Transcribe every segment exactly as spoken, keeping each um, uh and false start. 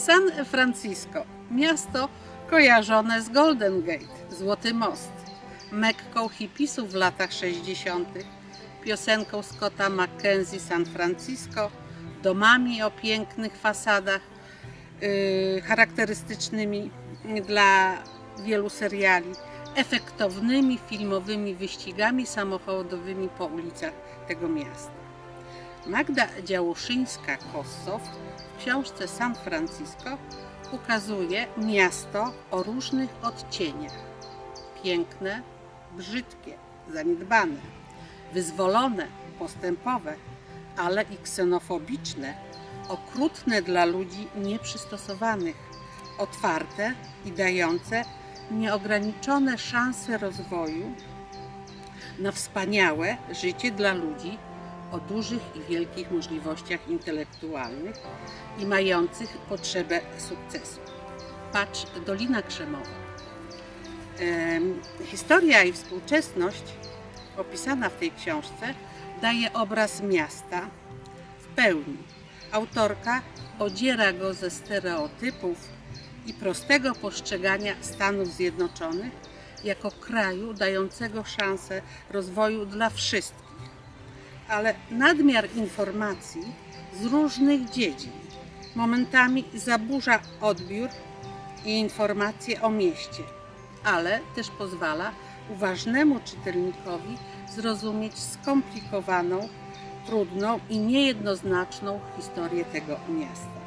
San Francisco, miasto kojarzone z Golden Gate, Złoty Most, Mekką hipisów w latach sześćdziesiątych, piosenką Scotta McKenzie San Francisco, domami o pięknych fasadach, yy, charakterystycznymi dla wielu seriali, efektownymi filmowymi wyścigami samochodowymi po ulicach tego miasta. Magda Działoszyńska-Kossow w książce San Francisco ukazuje miasto o różnych odcieniach. Piękne, brzydkie, zaniedbane, wyzwolone, postępowe, ale i ksenofobiczne, okrutne dla ludzi nieprzystosowanych, otwarte i dające nieograniczone szanse rozwoju na wspaniałe życie dla ludzi o dużych i wielkich możliwościach intelektualnych i mających potrzebę sukcesu. Patrz, Dolina Krzemowa. Ehm, historia i współczesność opisana w tej książce daje obraz miasta w pełni. Autorka odziera go ze stereotypów i prostego postrzegania Stanów Zjednoczonych jako kraju dającego szansę rozwoju dla wszystkich. Ale nadmiar informacji z różnych dziedzin momentami zaburza odbiór i informacje o mieście, ale też pozwala uważnemu czytelnikowi zrozumieć skomplikowaną, trudną i niejednoznaczną historię tego miasta.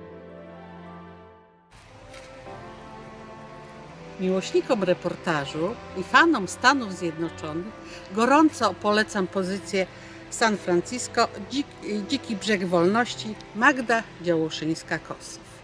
Miłośnikom reportażu i fanom Stanów Zjednoczonych gorąco polecam pozycję San Francisco, Dziki Brzeg Wolności, Magda Działoszyńska-Kossow.